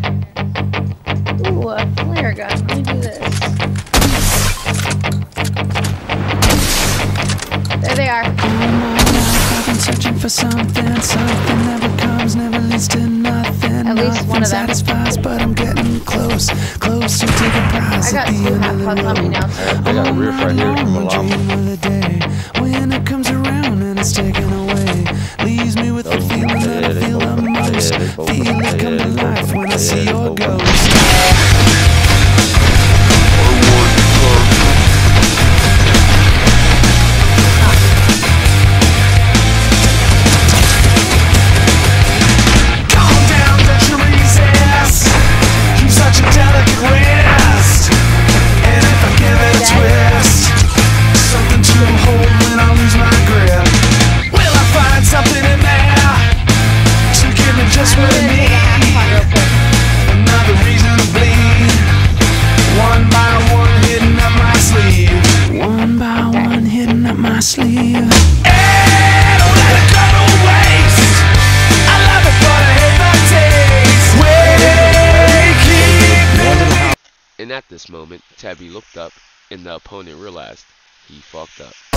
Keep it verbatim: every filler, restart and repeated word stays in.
Ooh, a flare gun. Let me do this. There they are. All my life I've been searching for something. Something never comes, never leads to nothing. At least Nothing one of them. satisfies, but I'm getting close, closer to the prize. I got at the two end hot of the pots on me road. now, sir. I got a riff right here from a All llama. dream of the day when it comes around and it's taken away. Leaves me with the Oh, feeling yeah, that I they feel both- the most. yeah, they both- Feel it come yeah, to they life both- when I yeah, see they your both- ghost. Calm down, don't you resist. Keep such a delicate wrist. And if I give it a twist, something to hold when I lose my grip. Will I find something in there to give me just I'm what I gonna take a half need? pot real quick. Another reason to bleed. One by one, hidden up my sleeve. One by one, hidden up my sleeve. Hey, don't let it go to waste. I love it, but I hate the taste. Wait, keep And at this moment, Tabby looked up, and the opponent realized he fucked up.